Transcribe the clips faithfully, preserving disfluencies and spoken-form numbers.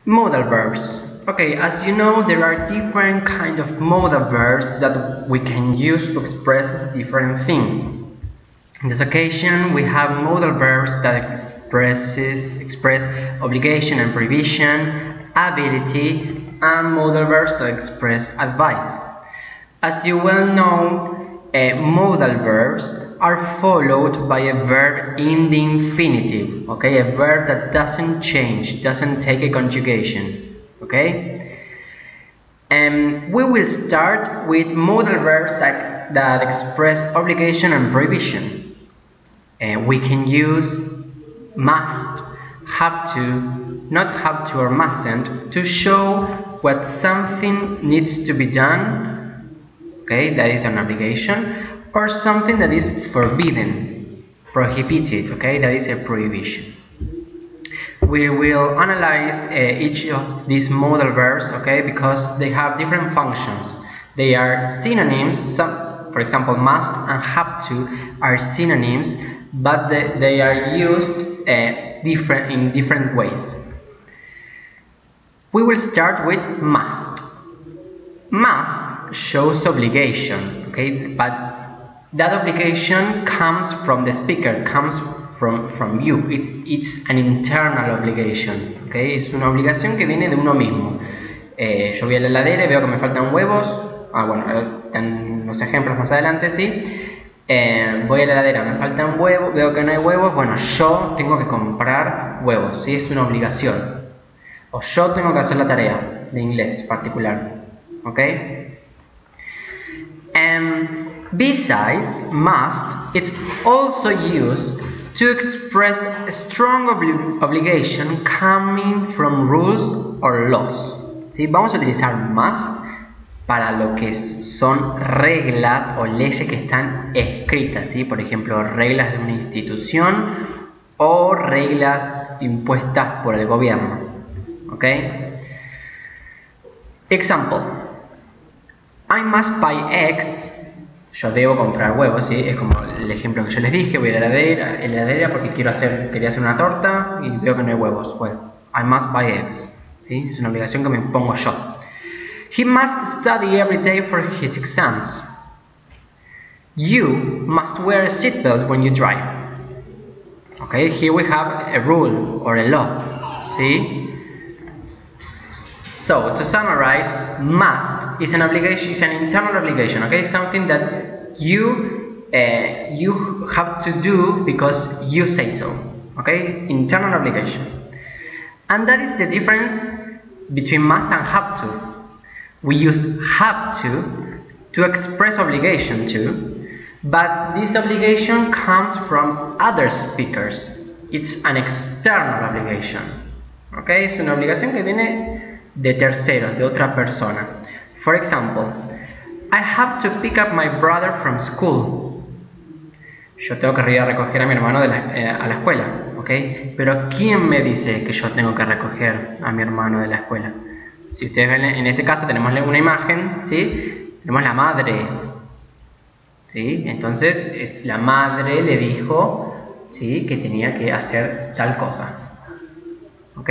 Modal verbs. Okay, as you know, there are different kind of modal verbs that we can use to express different things. In this occasion, we have modal verbs that expresses express obligation and prohibition, ability, and modal verbs that express advice. As you well know, uh, modal verbs are followed by a verb in the infinitive, okay, a verb that doesn't change, doesn't take a conjugation, okay. And we will start with modal verbs that, that express obligation and prohibition. And we can use must, have to, not have to or mustn't, to show what something needs to be done, okay, that is an obligation, or something that is forbidden, prohibited, okay, that is a prohibition. We will analyze uh, each of these modal verbs, okay, because they have different functions. They are synonyms. Some, for example, must and have to are synonyms, but they, they are used uh, different in different ways. We will start with must. Must shows obligation, okay, but that obligation comes from the speaker, comes from, from you. It, it's an internal obligation, okay, es una obligación que viene de uno mismo. Eh, yo voy a la heladera y veo que me faltan huevos. Ah, bueno, están los ejemplos más adelante, sí. Eh, voy a la heladera, me faltan huevos, veo que no hay huevos, bueno, yo tengo que comprar huevos, ¿sí? Es una obligación. O yo tengo que hacer la tarea de inglés particular, ¿ok? And besides must, it's also used to express a strong obli obligation coming from rules or laws, ¿sí? Vamos a utilizar must para lo que son reglas o leyes que están escritas, ¿sí? Por ejemplo, reglas de una institución o reglas impuestas por el gobierno, ¿ok? Example: I must buy eggs. Yo debo comprar huevos, ¿sí? Es como el ejemplo que yo les dije. Voy a la heladera, a la heladera porque quiero hacer, quería hacer una torta y veo que no hay huevos. Pues, I must buy eggs, ¿sí? Es una obligación que me pongo yo. He must study every day for his exams. You must wear a seatbelt when you drive. Okay, here we have a rule or a law. See? So, to summarize, must is an obligation, is an internal obligation. Okay, something that you uh, you have to do because you say so. Okay, internal obligation, and that is the difference between must and have to. We use have to to express obligation to, but this obligation comes from other speakers. It's an external obligation. Okay, es una obligación que viene de terceros, de otra persona. For example, I have to pick up my brother from school. Yo tengo que ir a recoger a mi hermano de la, eh, a la escuela, okay? Pero ¿quién me dice que yo tengo que recoger a mi hermano de la escuela? Si ustedes ven, en este caso tenemos una imagen, ¿sí? Tenemos la madre, ¿sí? Entonces es, la madre le dijo, ¿sí?, que tenía que hacer tal cosa, ¿ok?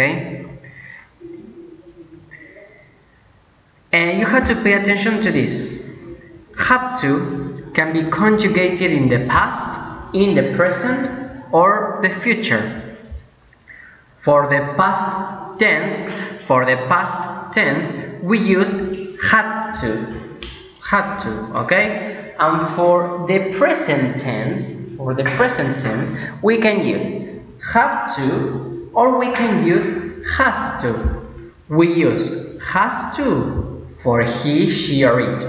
And you have to pay attention to this. Have to can be conjugated in the past, in the present, or the future. For the past tense, for the past tense, we use had to, had to, okay? And for the present tense, for the present tense, we can use have to, or we can use has to. We use has to for he, she, or it,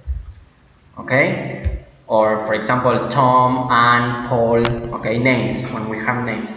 okay? Or for example, Tom, Anne, Paul, okay, names, when we have names.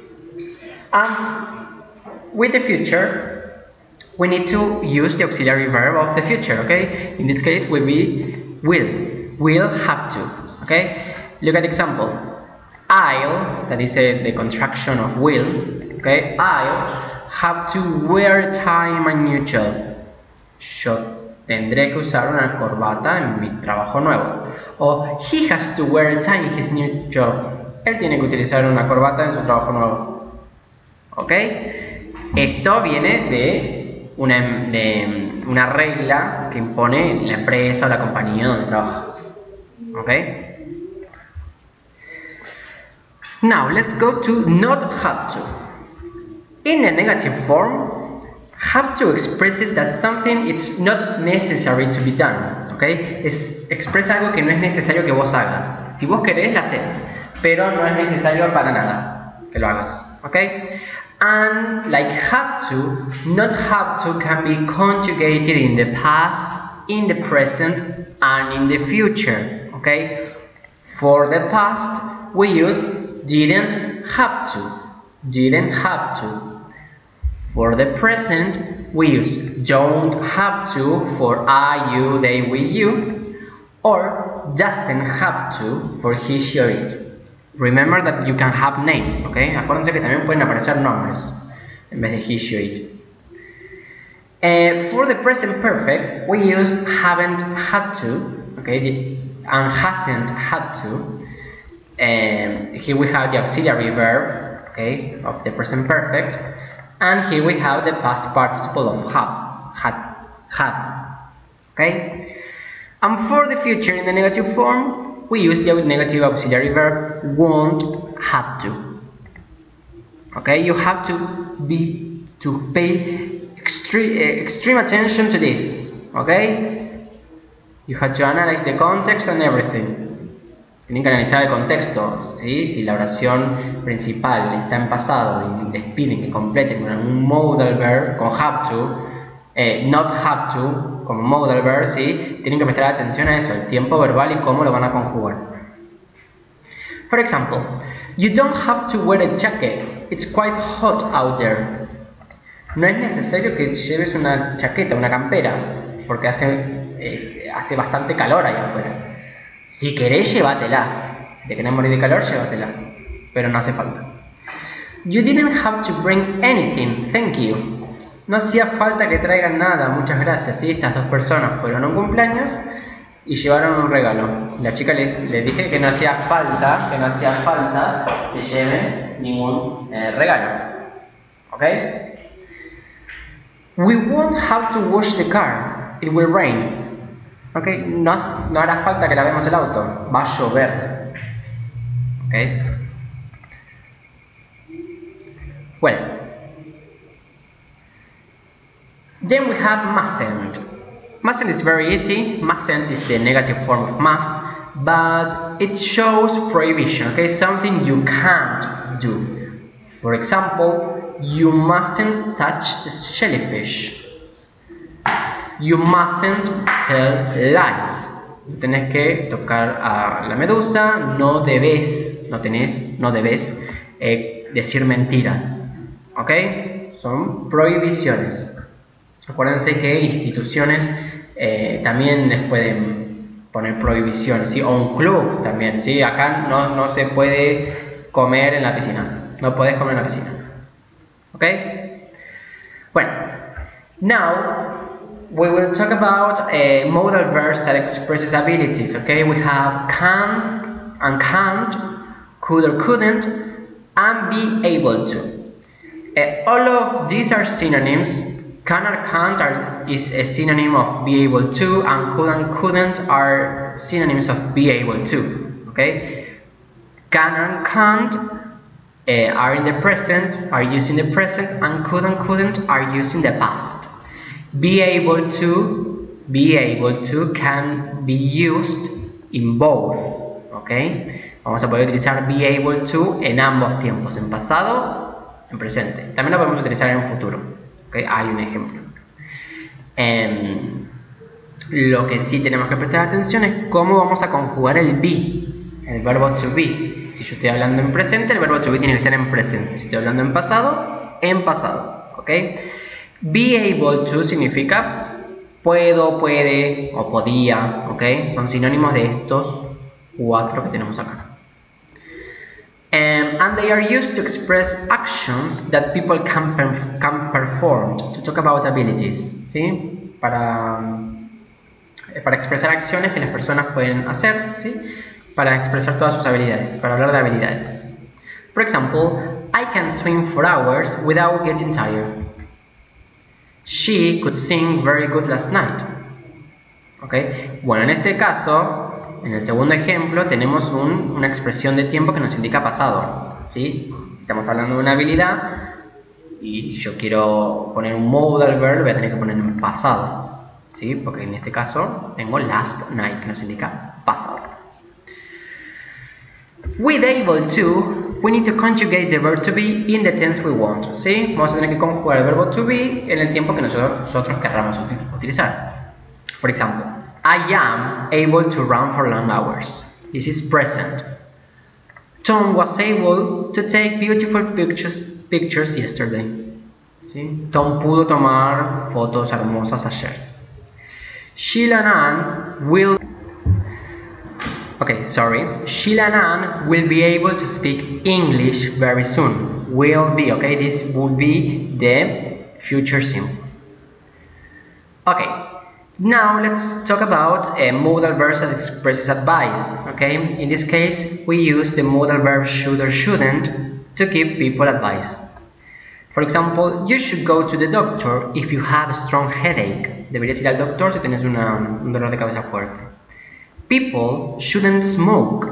And with the future, we need to use the auxiliary verb of the future, okay? In this case, will be will. Will have to, okay? Look at the example. I'll, that is a, the contraction of will, okay? I'll have to wear a tie in my new job. Yo tendré que usar una corbata en mi trabajo nuevo. O he has to wear a tie in his new job. Él tiene que utilizar una corbata en su trabajo nuevo. ¿Ok? Esto viene de una, de una regla que impone la empresa o la compañía donde trabaja. ¿Ok? Now let's go to not have to. In the negative form, have to expresses that something is not necessary to be done. ¿Okay? Es, expresa algo que no es necesario que vos hagas. Si vos querés, lo haces, pero no es necesario para nada que lo hagas. ¿Okay? And like have to, not have to can be conjugated in the past, in the present, and in the future. Okay? For the past, we use didn't have to. Didn't have to. For the present, we use don't have to for I, you, they, we, you, or doesn't have to for he, she, or it. Remember that you can have names, okay? Acuérdense que también pueden aparecer nombres en vez de he, she, or it. Uh, for the present perfect, we use haven't had to, okay, and hasn't had to. Um, here we have the auxiliary verb, okay, of the present perfect, and here we have the past participle of have, had, had, okay. And for the future in the negative form, we use the negative auxiliary verb won't have to. Okay, you have to be to pay extreme extreme attention to this. Okay, you have to analyze the context and everything. Tienen que analizar el contexto, ¿sí? Si la oración principal está en pasado y les piden que completen con un modal verb, con have to, eh, not have to, como modal verb, ¿sí? Tienen que prestar atención a eso, el tiempo verbal y cómo lo van a conjugar. For example, you don't have to wear a jacket, it's quite hot out there. No es necesario que lleves una chaqueta, una campera, porque hace, eh, hace bastante calor ahí afuera. Si querés, llévatela. Si te querés morir de calor, llévatela. Pero no hace falta. You didn't have to bring anything, thank you. No hacía falta que traigan nada, muchas gracias. ¿Sí? Estas dos personas fueron a un cumpleaños y llevaron un regalo. La chica les, les dije que no hacía falta, que no hacía falta que lleven ningún eh, regalo. ¿Ok? We won't have to wash the car, it will rain. Okay, no, no hará falta que lavemos el auto, va a llover. Okay. Well, then we have mustn't. Mustn't is very easy. Mustn't is the negative form of must, but it shows prohibition. Okay, something you can't do. For example, you mustn't touch the jellyfish. You mustn't tell lies. No tenés que tocar a la medusa, no debes, no tenés, no debes eh, decir mentiras. ¿Ok? Son prohibiciones. Acuérdense que instituciones eh, también les pueden poner prohibiciones, ¿sí? O un club también, ¿sí? Acá no, no se puede comer en la piscina. No podés comer en la piscina. ¿Ok? Bueno, now we will talk about uh, modal verbs that expresses abilities. Okay, we have can and can't, could or couldn't, and be able to. Uh, all of these are synonyms. Can or can't are, is a synonym of be able to, and could and couldn't are synonyms of be able to. Okay, can and can't uh, are in the present, are used in the present, and could and couldn't are used in the past. Be able to, be able to can be used in both, ¿ok? Vamos a poder utilizar be able to en ambos tiempos, en pasado, en presente. También lo podemos utilizar en futuro, ¿ok? Hay un ejemplo. Um, lo que sí tenemos que prestar atención es cómo vamos a conjugar el be, el verbo to be. Si yo estoy hablando en presente, el verbo to be tiene que estar en presente. Si estoy hablando en pasado, en pasado, ¿ok? Be able to significa puedo, puede o podía, ¿ok? Son sinónimos de estos cuatro que tenemos acá. Um, and they are used to express actions that people can, perf can perform, to talk about abilities, ¿sí? Para, para expresar acciones que las personas pueden hacer, ¿sí? Para expresar todas sus habilidades, para hablar de habilidades. For example, I can swim for hours without getting tired. She could sing very good last night. Okay. Bueno, en este caso, en el segundo ejemplo, tenemos un, una expresión de tiempo que nos indica pasado, ¿sí? Estamos hablando de una habilidad y yo quiero poner un modal verb, voy a tener que poner en pasado, ¿sí? Porque en este caso tengo last night, que nos indica pasado. With able to, we need to conjugate the verb to be in the tense we want, ¿sí? Vamos a tener que conjugar el verbo to be en el tiempo que nosotros, nosotros querramos utilizar. For example, I am able to run for long hours. This is present. Tom was able to take beautiful pictures, pictures yesterday. ¿Sí? Tom pudo tomar fotos hermosas ayer. Sheila and Ann will Okay, sorry. Sheila and Ann will be able to speak English very soon. Will be, okay? This would be the future simple. Okay, now let's talk about a modal verb that expresses advice. Okay, in this case, we use the modal verb should or shouldn't to give people advice. For example, you should go to the doctor if you have a strong headache. Deberías ir al doctor si tienes una, un dolor de cabeza fuerte. People shouldn't smoke.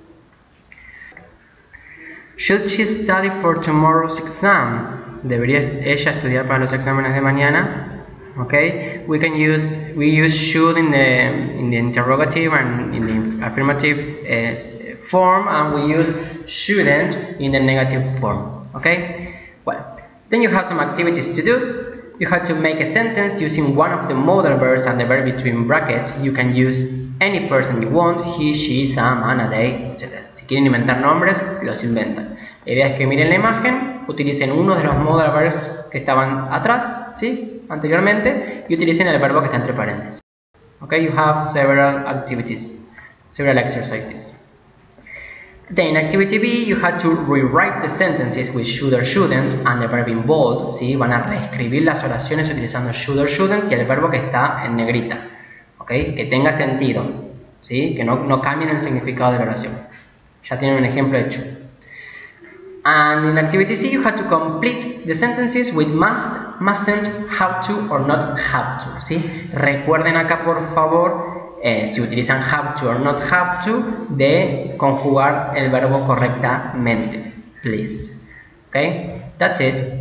Should she study for tomorrow's exam? ¿Debería ella estudiar para los exámenes de mañana? Okay, we can use we use should in the in the interrogative and in the affirmative uh, form, and we use shouldn't in the negative form. Okay, well, then you have some activities to do. You have to make a sentence using one of the modal verbs and the verb between brackets. You can use any person you want, he, she, some, Anna, they, etcétera. Si quieren inventar nombres, los inventan. La idea es que miren la imagen, utilicen uno de los modal verbs que estaban atrás, ¿sí? Anteriormente, y utilicen el verbo que está entre paréntesis. Okay, you have several activities, several exercises. Then, activity B, you have to rewrite the sentences with should or shouldn't and the verb in bold, ¿sí? Van a reescribir las oraciones utilizando should or shouldn't y el verbo que está en negrita. Okay, que tenga sentido, ¿sí? Que no, no cambien el significado de la oración. Ya tienen un ejemplo hecho. And in activity C, you have to complete the sentences with must, mustn't, have to or not have to, ¿sí? Recuerden acá, por favor, eh, si utilizan have to or not have to, de conjugar el verbo correctamente, please. Okay, that's it.